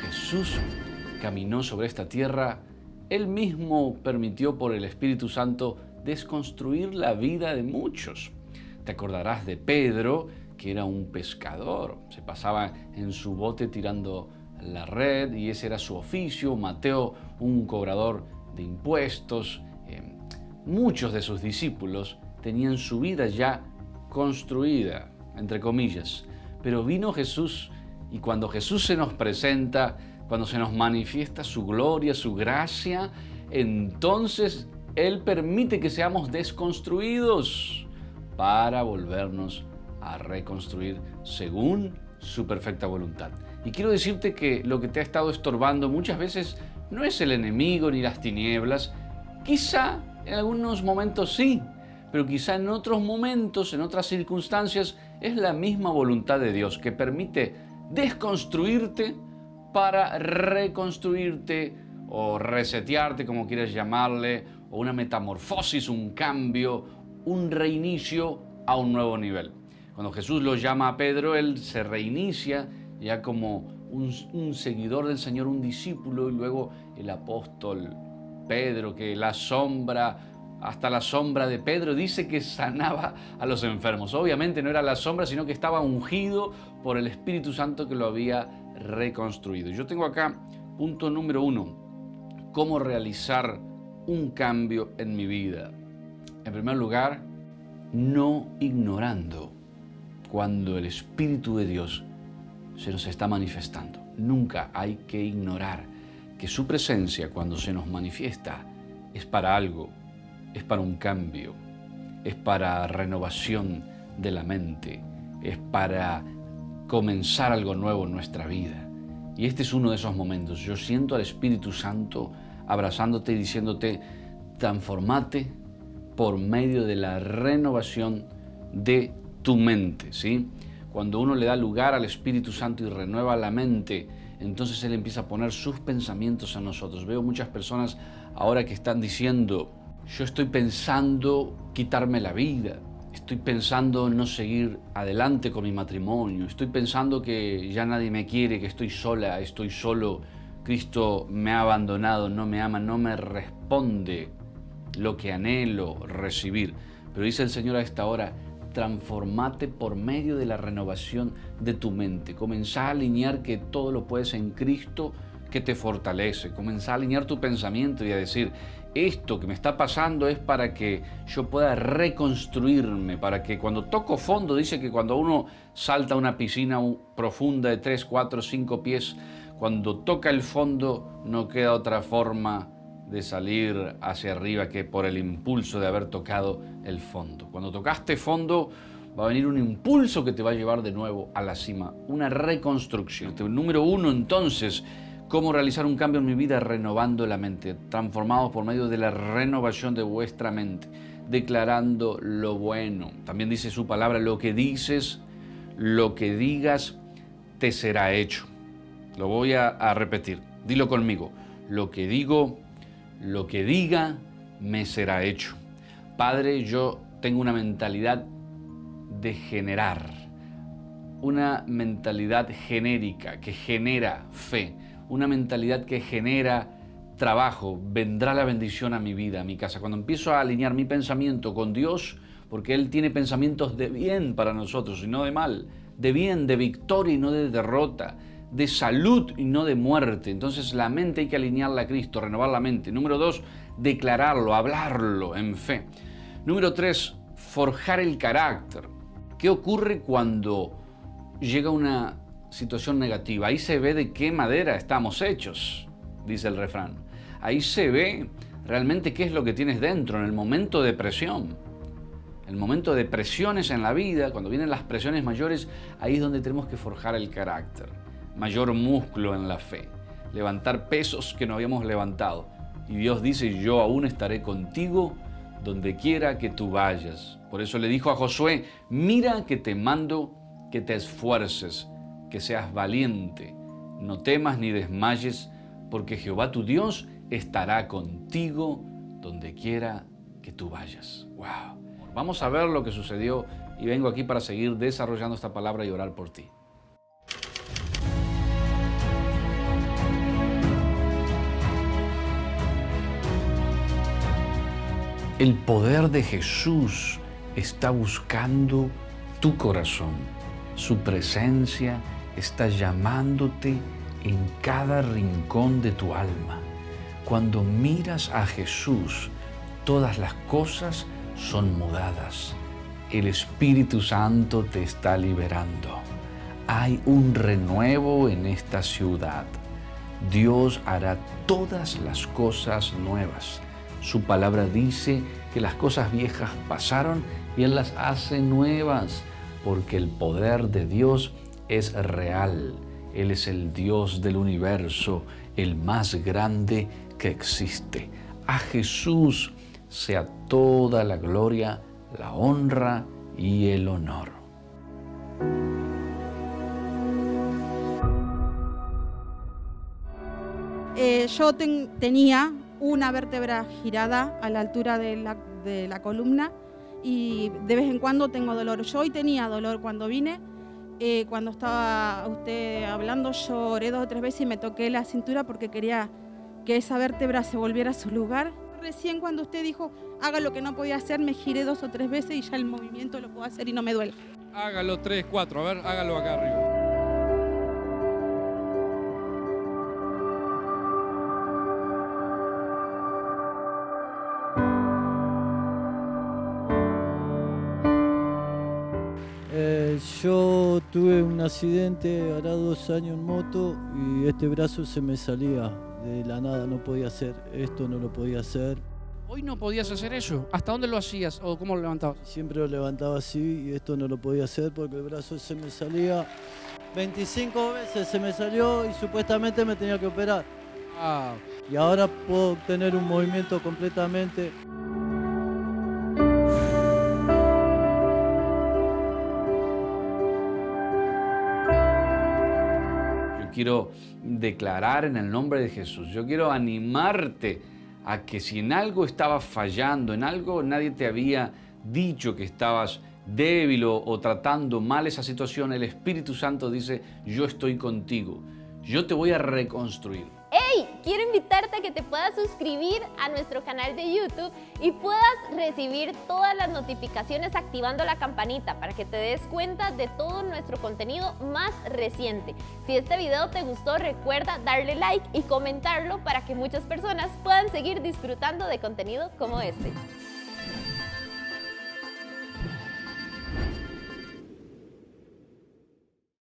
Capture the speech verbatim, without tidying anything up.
Jesús caminó sobre esta tierra, Él mismo permitió por el Espíritu Santo desconstruir la vida de muchos. Te acordarás de Pedro, que era un pescador, se pasaba en su bote tirando la red y ese era su oficio. Mateo, un cobrador de impuestos. Eh, muchos de sus discípulos tenían su vida ya construida, entre comillas. Pero vino Jesús y cuando Jesús se nos presenta, cuando se nos manifiesta su gloria, su gracia, entonces Él permite que seamos desconstruidos para volvernos a reconstruir según su perfecta voluntad. Y quiero decirte que lo que te ha estado estorbando muchas veces no es el enemigo ni las tinieblas. Quizá en algunos momentos sí, pero quizá en otros momentos, en otras circunstancias, es la misma voluntad de Dios que permite desconstruirte para reconstruirte o resetearte, como quieras llamarle, o una metamorfosis, un cambio, un reinicio a un nuevo nivel. Cuando Jesús lo llama a Pedro, él se reinicia ya como un, un seguidor del Señor, un discípulo, y luego el apóstol Pedro, que la sombra, hasta la sombra de Pedro, dice que sanaba a los enfermos. Obviamente no era la sombra, sino que estaba ungido por el Espíritu Santo que lo había reconstruido. Yo tengo acá punto número uno, cómo realizar un cambio en mi vida. En primer lugar, no ignorando cuando el Espíritu de Dios se nos está manifestando. Nunca hay que ignorar que su presencia, cuando se nos manifiesta, es para algo, es para un cambio, es para renovación de la mente, es para comenzar algo nuevo en nuestra vida. Y este es uno de esos momentos. Yo siento al Espíritu Santo abrazándote y diciéndote, transformate por medio de la renovación de tu mente, ¿sí? Cuando uno le da lugar al Espíritu Santo y renueva la mente, entonces Él empieza a poner sus pensamientos en nosotros. Veo muchas personas ahora que están diciendo, yo estoy pensando quitarme la vida, estoy pensando no seguir adelante con mi matrimonio, estoy pensando que ya nadie me quiere, que estoy sola, estoy solo, Cristo me ha abandonado, no me ama, no me responde lo que anhelo recibir. Pero dice el Señor a esta hora, transformate por medio de la renovación de tu mente. Comenzá a alinear que todo lo puedes en Cristo que te fortalece. Comenzá a alinear tu pensamiento y a decir, esto que me está pasando es para que yo pueda reconstruirme, para que cuando toco fondo, dice que cuando uno salta a una piscina profunda de tres, cuatro, cinco pies, cuando toca el fondo no queda otra forma de salir hacia arriba que por el impulso de haber tocado el fondo. Cuando tocaste fondo va a venir un impulso que te va a llevar de nuevo a la cima, una reconstrucción. Número uno, entonces, ¿cómo realizar un cambio en mi vida? Renovando la mente, transformados por medio de la renovación de vuestra mente, declarando lo bueno. También dice su palabra, lo que dices, lo que digas, te será hecho. Lo voy a, a repetir, dilo conmigo, lo que digo, lo que diga, me será hecho. Padre, yo tengo una mentalidad de generar, una mentalidad genérica que genera fe, una mentalidad que genera trabajo. Vendrá la bendición a mi vida, a mi casa. Cuando empiezo a alinear mi pensamiento con Dios, porque Él tiene pensamientos de bien para nosotros y no de mal, de bien, de victoria y no de derrota, de salud y no de muerte. Entonces la mente hay que alinearla a Cristo, renovar la mente. Número dos, declararlo, hablarlo en fe. Número tres, forjar el carácter. ¿Qué ocurre cuando llega una situación negativa? Ahí se ve de qué madera estamos hechos, dice el refrán. Ahí se ve realmente qué es lo que tienes dentro en el momento de presión. El momento de presiones en la vida, cuando vienen las presiones mayores, ahí es donde tenemos que forjar el carácter. Mayor músculo en la fe, levantar pesos que no habíamos levantado. Y Dios dice, yo aún estaré contigo donde quiera que tú vayas. Por eso le dijo a Josué, mira que te mando que te esfuerces, que seas valiente, no temas ni desmayes, porque Jehová tu Dios estará contigo donde quiera que tú vayas. ¡Wow! Vamos a ver lo que sucedió y vengo aquí para seguir desarrollando esta palabra y orar por ti. El poder de Jesús está buscando tu corazón. Su presencia está llamándote en cada rincón de tu alma. Cuando miras a Jesús, todas las cosas son mudadas. El Espíritu Santo te está liberando. Hay un renuevo en esta ciudad. Dios hará todas las cosas nuevas. Su palabra dice que las cosas viejas pasaron y Él las hace nuevas, porque el poder de Dios es real. Él es el Dios del universo, el más grande que existe. A Jesús sea toda la gloria, la honra y el honor. Eh, yo ten, tenía una vértebra girada a la altura de la, de la columna y de vez en cuando tengo dolor. Yo hoy tenía dolor cuando vine. Eh, cuando estaba usted hablando, yo oré dos o tres veces y me toqué la cintura porque quería que esa vértebra se volviera a su lugar. Recién cuando usted dijo, haga lo que no podía hacer, me giré dos o tres veces y ya el movimiento lo puedo hacer y no me duele. Hágalo tres, cuatro, a ver, hágalo acá arriba. Eh, yo tuve un accidente hará dos años en moto y este brazo se me salía de la nada, no podía hacer esto, no lo podía hacer. ¿Hoy no podías hacer eso? ¿Hasta dónde lo hacías o cómo lo levantabas? Siempre lo levantaba así y esto no lo podía hacer porque el brazo se me salía. veinticinco veces se me salió y supuestamente me tenía que operar. Ah. Y ahora puedo tener un movimiento completamente. Quiero declarar en el nombre de Jesús, yo quiero animarte a que si en algo estabas fallando, en algo nadie te había dicho que estabas débil o, o tratando mal esa situación, el Espíritu Santo dice, yo estoy contigo, yo te voy a reconstruir. ¡Hey! Quiero invitarte a que te puedas suscribir a nuestro canal de YouTube y puedas recibir todas las notificaciones activando la campanita para que te des cuenta de todo nuestro contenido más reciente. Si este video te gustó, recuerda darle like y comentarlo para que muchas personas puedan seguir disfrutando de contenido como este.